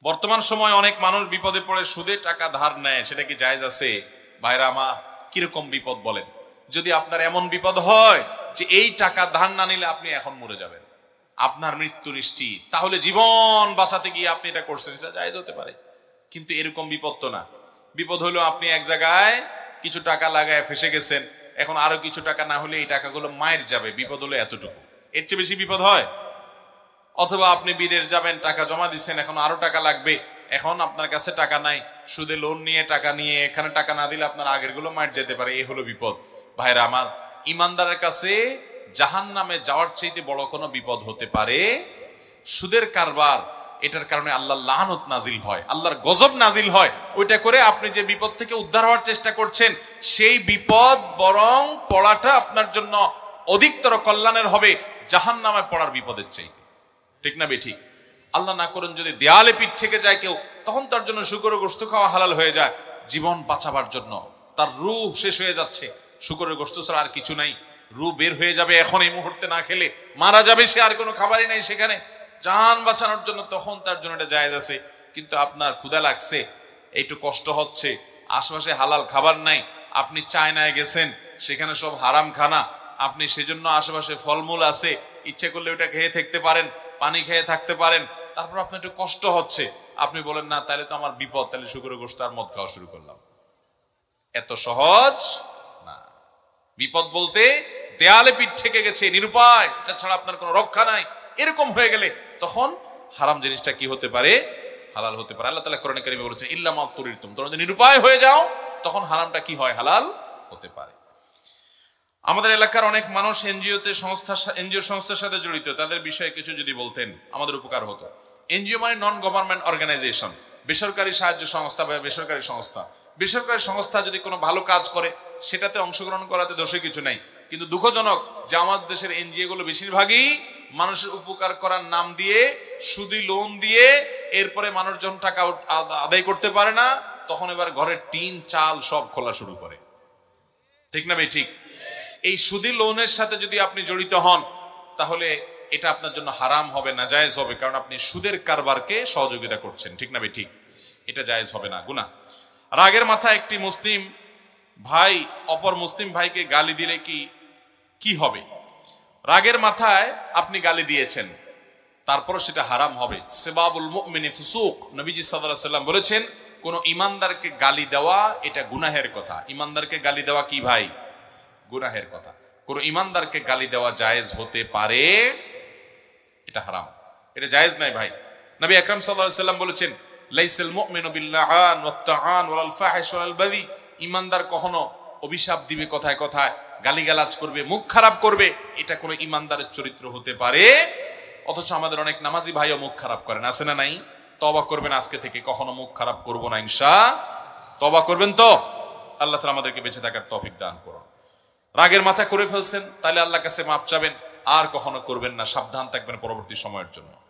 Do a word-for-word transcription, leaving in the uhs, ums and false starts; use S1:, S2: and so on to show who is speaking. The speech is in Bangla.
S1: বর্তমান সময়ে অনেক মানুষ বিপদে পড়ে সুদে টাকা ধার নেয়, সেটা কি জায়েজ আছে? ভাইরা আমার, কিরকম বিপদ বলেন? যদি আপনার এমন বিপদ হয় যে এই টাকা ধার না নিলে আপনি এখন মরে যাবেন, আপনার মৃত্যু নিশ্চিত, তাহলে জীবন বাঁচাতে গিয়ে আপনি এটা করছেন, সেটা জায়েজ হতে পারে। কিন্তু এরকম বিপদ তো না। বিপদ হলো আপনি এক জায়গায় কিছু টাকা লাগায় ফেসে গেছেন, এখন আরো কিছু টাকা না হলে এই টাকাগুলো মায়ের যাবে, বিপদ হলো এতটুকু। এর চেয়ে বেশি বিপদ হয়? অথবা আপনি বিদেশ যাবেন, টাকা জমা দিচ্ছেন, এখন আরো টাকা লাগবে, এখন আপনার কাছে টাকা নাই, সুদে লোন নিয়ে টাকা নিয়ে এখানে টাকা না দিলে আপনার আগের গুলো মার যেতে পারে, এই হলো বিপদ। ভাইরা আমার, ইমানদারের কাছে জাহান নামে যাওয়ার চাইতে বড় কোনো বিপদ হতে পারে সুদের কারবার। এটার কারণে আল্লাহ লানত নাজিল হয়, আল্লাহর গজব নাজিল হয়। ওইটা করে আপনি যে বিপদ থেকে উদ্ধার হওয়ার চেষ্টা করছেন, সেই বিপদ বরং পড়াটা আপনার জন্য অধিকতর কল্যাণের হবে জাহান নামে পড়ার বিপদের চাইতে। ঠিক না বেঠিক? আল্লাহ না করুন যদি দেয়ালে পিঠ থেকে যায় কেউ, তখন তার জন্য শুকরের গোশত খাওয়া হালাল হয়ে যায়। জীবন বাঁচাবার জন্য তার রূহ শেষ হয়ে যাচ্ছে, শুকরের গোশত ছাড়া আর কিছু নাই, রূহ বের হয়ে যাবে, এখন এই মুহূর্তে না খেলে মারা যাবে সে, আর কোনো খাবারই নাই সেখানে, জান বাঁচানোর জন্য তখন তার জন্য এটা জায়েজ আছে। কিন্তু আপনার ক্ষুধা লাগছে, একটু কষ্ট হচ্ছে, আশেপাশে হালাল খাবার নাই, আপনি চায়নায় গেছেন, সেখানে সব হারাম খানা, আপনি সেজন্য আশেপাশে ফলমূল আছে, ইচ্ছে করলে ওটা খেয়ে থাকতে পারেন, পানি খেয়ে থাকতে পারেন, তারপর আপনার একটু কষ্ট হচ্ছে, আপনি বলেন না তাহলে তো আমার বিপদ, তাহলে শুকরের গোশত আর মদ খাওয়া শুরু করলাম। এত সহজ না। বিপদ বলতে দেয়ালে পিঠ থেকে গেছে, নিরুপায়, এটা ছাড়া আপনার কোনো রক্ষা নাই, এরকম হয়ে গেলে তখন হারাম জিনিসটা কি হতে পারে? হালাল হতে পারে। আল্লাহ তাআলা কোরআনে কারিমে বলেছেন ইল্লা মা তুরিতুম, তোমরা যদি নিরুপায় হয়ে যাও তখন হারামটা কি হয়? হালাল হতে পারে। আমাদের এলাকার অনেক মানুষ এনজিওতে সংস্থা এনজিও সংস্থার সাথে জড়িত, তাদের বিষয়ে কিছু যদি বলতেন আমাদের উপকার হতো। এনজিও মানে নন গভর্নমেন্ট অর্গানাইজেশন, বেসরকারি সাহায্য সংস্থা বা বেসরকারি সংস্থা। বেসরকারি সংস্থা যদি কোনো ভালো কাজ করে সেটাতে অংশগ্রহণ করাতে দোষে কিছু নাই, কিন্তু দুঃখজনক যে আমাদের দেশের এনজিও গুলো বেশিরভাগই মানুষের উপকার করার নাম দিয়ে সুদি লোন দিয়ে এরপরে মানুষজন টাকা আদায় করতে পারে না, তখন এবার ঘরের টিন চাল সব খোলা শুরু করে। ঠিক না ভাই? ঠিক। এই সুদি লোনের সাথে যদি আপনি জড়িত হন তাহলে এটা আপনার জন্য হারাম হবে, না জায়েজ হবে, কারণ আপনি সুদের কারবারকে সহযোগিতা করছেন। ঠিক না ভাই? ঠিক। এটা জায়েজ হবে না, গুনাহ। রাগের মাথায় একটি মুসলিম ভাই অপর মুসলিম ভাইকে গালি দিলে কি কি হবে? রাগের মাথায় আপনি গালি দিয়েছেন, তারপর সেটা হারাম হবে। সিবাবুল মুমিনি ফুসুক, নবীজি সাল্লাল্লাহু আলাইহি ওয়াসাল্লাম বলেছেন কোন ইমানদারকে গালি দেওয়া এটা গুনাহের কথা। ইমানদারকে গালি দেওয়া কি ভাই? গুনাহের কথা। কোন ইমানদারকে গালি দেওয়া জায়েজ হতে পারে? এটা হারাম, এটা জায়েজ নাই ভাই। নবী আকরাম সাল্লাল্লাহু আলাইহি ওয়াসাল্লাম বলেছেন লাইসাল মুমিনু বিল্লাআন ওয়াত তাআন ওয়াল ফাহিশ ওয়াল বাযি, ইমানদার কখনো অভিশাপ দিবে কথায় কথায়, গালিগালাজ করবে, মুখ খারাপ করবে, এটা কোনো ইমানদারের চরিত্র হতে পারে? অথচ আমাদের অনেক নামাজি ভাইও মুখ খারাপ করেন, আছে না নাই? তওবা করবেন আজকে থেকে, কখনো মুখ খারাপ করব না ইনশাআল্লাহ। তওবা করবেন তো? আল্লাহ তাআলা আমাদেরকে বেঁচে থাকার তৌফিক দান করুন। রাগের মাথা করে ফেলছেন, তাহলে আল্লাহর কাছে মাপ চাবেন, আর কখনো করবেন না, সাবধান থাকবেন পরবর্তী সময়ের জন্য।